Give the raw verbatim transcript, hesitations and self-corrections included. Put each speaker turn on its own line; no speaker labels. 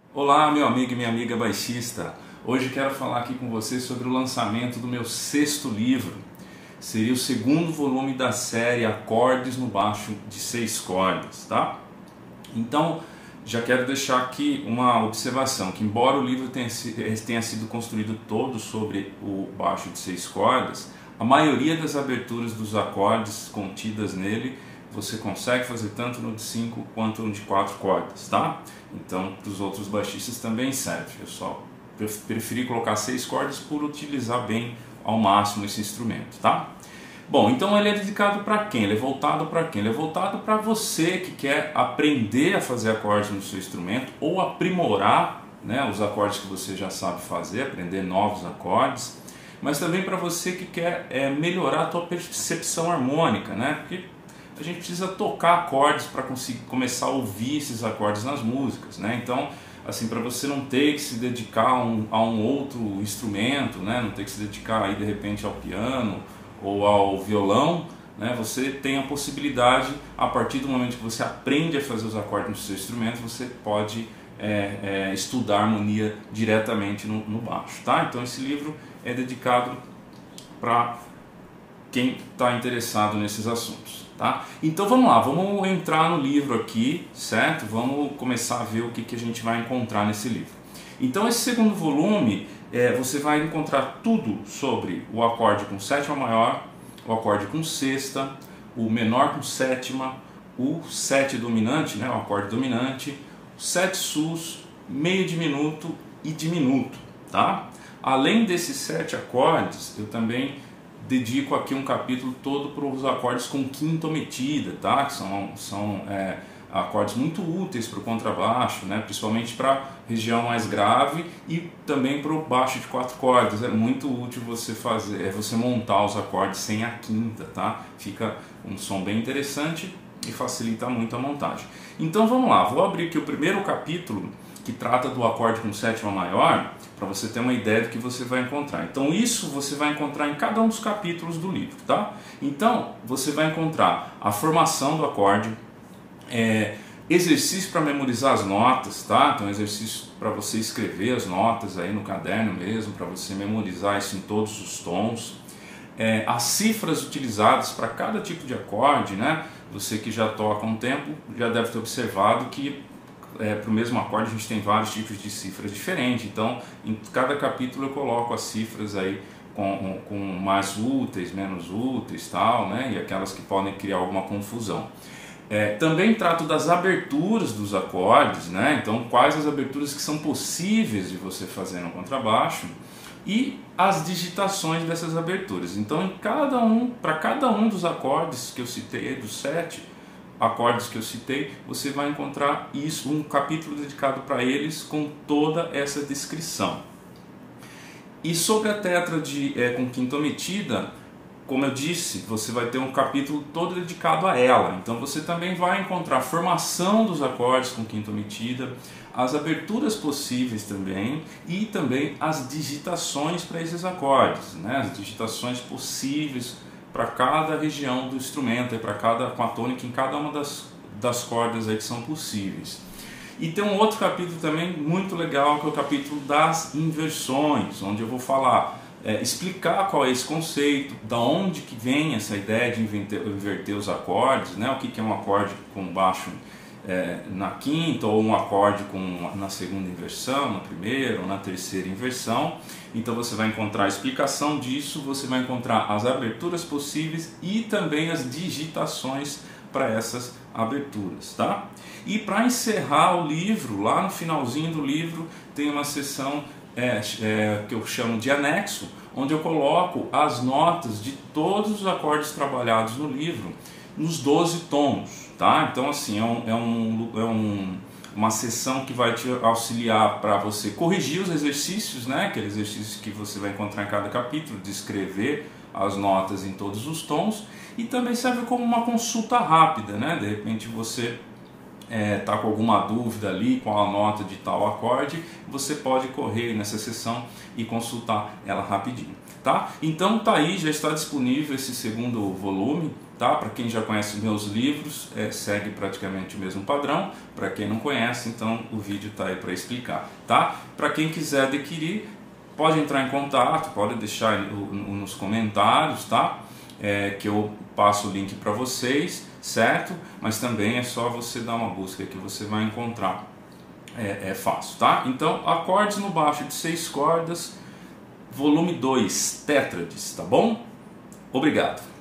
Olá, meu amigo e minha amiga baixista. Hoje quero falar aqui com você sobre o lançamento do meu sexto livro. Seria o segundo volume da série Acordes no Baixo de Seis Cordas, tá? Então, já quero deixar aqui uma observação, que embora o livro tenha, tenha sido construído todo sobre o baixo de seis cordas, a maioria das aberturas dos acordes contidas nele você consegue fazer tanto no de cinco quanto no de quatro cordas, tá? Então, para os outros baixistas também serve. Eu só preferi colocar seis cordas por utilizar bem ao máximo esse instrumento, tá? Bom, então ele é dedicado para quem? Ele é voltado para quem? Ele é voltado para você que quer aprender a fazer acordes no seu instrumento ou aprimorar, né, os acordes que você já sabe fazer, aprender novos acordes, mas também para você que quer é, melhorar a tua percepção harmônica, né? Porque a gente precisa tocar acordes para conseguir começar a ouvir esses acordes nas músicas, né? Então, assim, para você não ter que se dedicar a um, a um outro instrumento, né? Não ter que se dedicar aí de repente ao piano ou ao violão, né? Você tem a possibilidade, a partir do momento que você aprende a fazer os acordes no seu instrumento, você pode é, é, estudar harmonia diretamente no, no baixo, tá? Então esse livro é dedicado para quem está interessado nesses assuntos, tá? Então vamos lá, vamos entrar no livro aqui, certo? Vamos começar a ver o que, que a gente vai encontrar nesse livro. Então esse segundo volume, é, você vai encontrar tudo sobre o acorde com sétima maior, o acorde com sexta, o menor com sétima, o sete dominante, né, o acorde dominante, sete sus, meio diminuto e diminuto, tá? Além desses sete acordes, eu também dedico aqui um capítulo todo para os acordes com quinta omitida, tá? Que são, são é, acordes muito úteis para o contrabaixo, né? Principalmente para a região mais grave e também para o baixo de quatro cordas. É muito útil você fazer, é você montar os acordes sem a quinta, tá? Fica um som bem interessante e facilita muito a montagem. Então vamos lá, vou abrir aqui o primeiro capítulo que trata do acorde com sétima maior, para você ter uma ideia do que você vai encontrar. Então isso você vai encontrar em cada um dos capítulos do livro, tá? Então você vai encontrar a formação do acorde, é, exercício para memorizar as notas, tá? Então exercício para você escrever as notas aí no caderno mesmo, para você memorizar isso em todos os tons, é, as cifras utilizadas para cada tipo de acorde, né? Você que já toca há um tempo já deve ter observado que É, para o mesmo acorde a gente tem vários tipos de cifras diferentes, então em cada capítulo eu coloco as cifras aí com, com mais úteis, menos úteis, tal, né, e aquelas que podem criar alguma confusão. É, também trato das aberturas dos acordes, né, então quais as aberturas que são possíveis de você fazer no contrabaixo e as digitações dessas aberturas. Então em cada um, para cada um dos acordes que eu citei, dos sete acordes que eu citei, você vai encontrar isso, um capítulo dedicado para eles com toda essa descrição. E sobre a tétrade é, com quinta omitida, como eu disse, você vai ter um capítulo todo dedicado a ela. Então você também vai encontrar a formação dos acordes com quinta omitida, as aberturas possíveis também e também as digitações para esses acordes, né? As digitações possíveis para cada região do instrumento, para cada, com a tônica em cada uma das, das cordas aí que são possíveis. E tem um outro capítulo também muito legal, que é o capítulo das inversões, onde eu vou falar, é, explicar qual é esse conceito, da onde que vem essa ideia de inverter, inverter os acordes, né? O que, que é um acorde com baixo é, na quinta, ou um acorde com, na segunda inversão, na primeira ou na terceira inversão. Então você vai encontrar a explicação disso, você vai encontrar as aberturas possíveis e também as digitações para essas aberturas, tá? E para encerrar o livro, lá no finalzinho do livro, tem uma seção é, é, que eu chamo de anexo, onde eu coloco as notas de todos os acordes trabalhados no livro, nos doze tons, tá? Então assim, é um... É um, é um uma sessão que vai te auxiliar para você corrigir os exercícios, né? Aqueles exercícios que você vai encontrar em cada capítulo, de escrever as notas em todos os tons, e também serve como uma consulta rápida, né? De repente você está é, com alguma dúvida ali com a nota de tal acorde, você pode correr nessa sessão e consultar ela rapidinho. tá? Então tá aí, já está disponível esse segundo volume, tá? Para quem já conhece os meus livros, é, segue praticamente o mesmo padrão. Para quem não conhece, então o vídeo tá aí para explicar, tá? Para quem quiser adquirir, pode entrar em contato, pode deixar nos comentários, tá? É, que eu passo o link para vocês, certo? Mas também é só você dar uma busca que você vai encontrar, é, é fácil, tá? Então, Acordes no Baixo de seis cordas, volume dois, Tétrades, tá bom? Obrigado.